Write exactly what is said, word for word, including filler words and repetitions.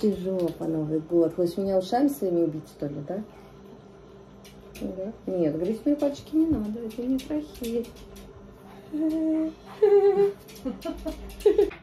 ты жопа, Новый год. Хочешь меня ушами своими убить, что ли, да? Да? Нет, грызть мои пальчики не надо, это не трахея.